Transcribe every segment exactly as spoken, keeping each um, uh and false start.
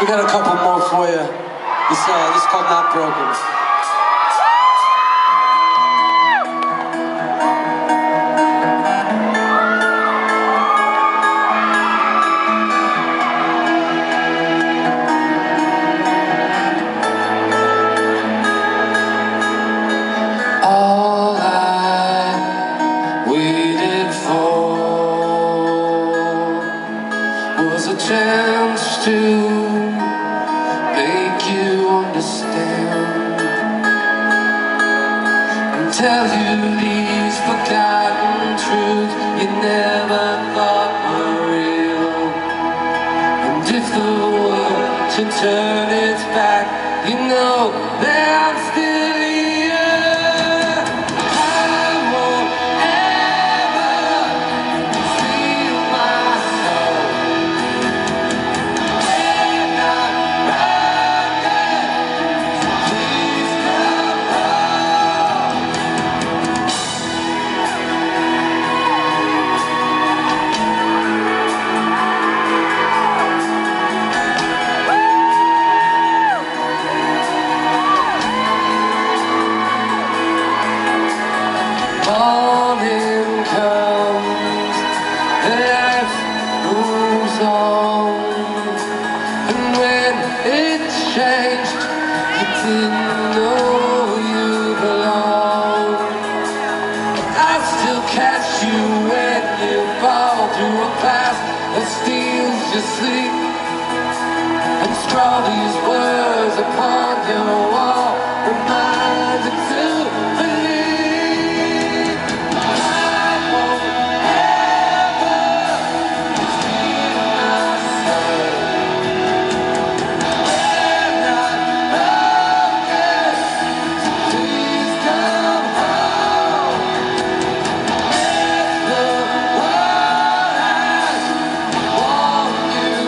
We got a couple more for you. This, uh, this is called Not Broken. All I waited for was a chance to make you understand and tell you these forgotten truths you never thought were real. And if the world should turn its back, you know that I'm still here. I won't ever steal my soul. We're not broken, please come home. Morning comes, life moves on, and when it changed, you didn't know you belonged. I still catch you when you fall through a past that steals your sleep, and scrawl these words upon your wall, reminds you to believe. I won't ever steal my soul. We're not broken, so please come home. If the world has worn you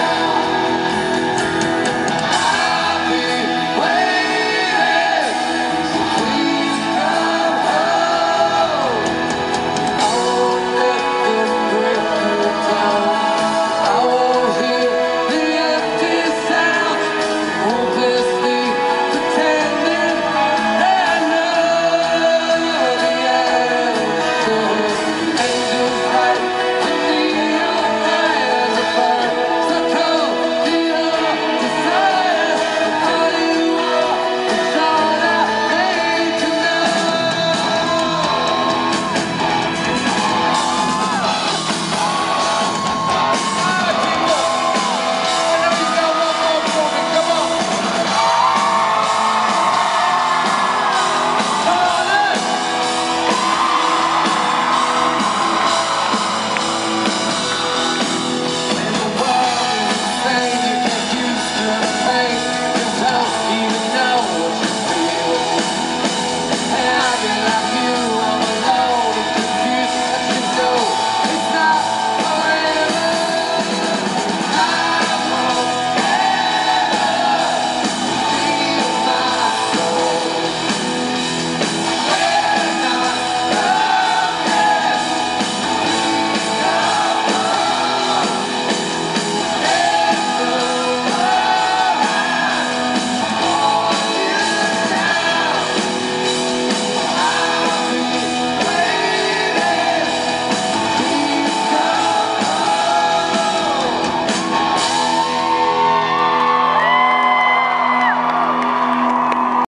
down, I'll be waiting, so please come home. I won't let them break you down. I won't hear the empty sound, hopelessly pretending they know the answers. Angels light beneath your eyes of fire, so cold to your desires. All you are is all I need to know. When the world is